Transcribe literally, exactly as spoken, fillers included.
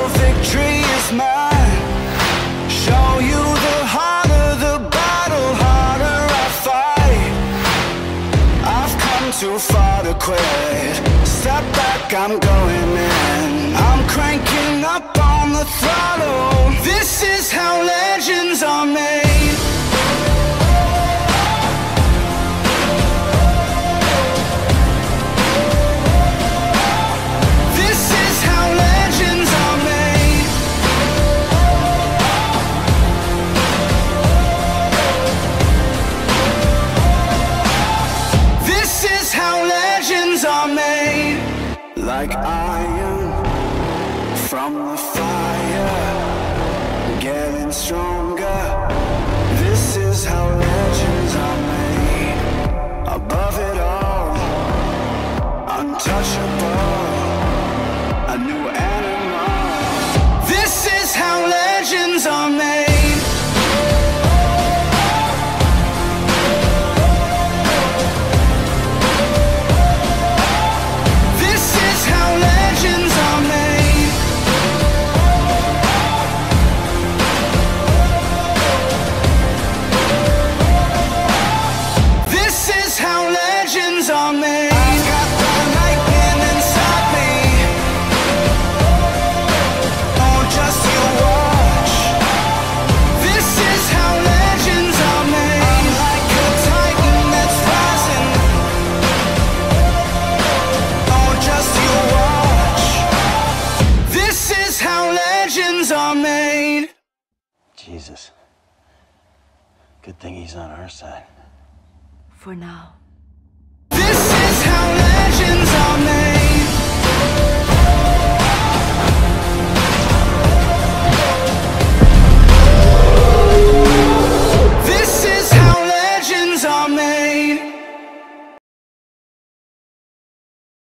victory is mine. Show you the harder the battle, harder I fight. I've come too far to quit. Step back, I'm going in. I'm cranking up on the throttle. This is how legends are made. Like iron from the fire, getting stronger. This is how legends are made. Above it all, untouchable, a new animal. This is how legends are made. Jesus. Good thing he's on our side. For now.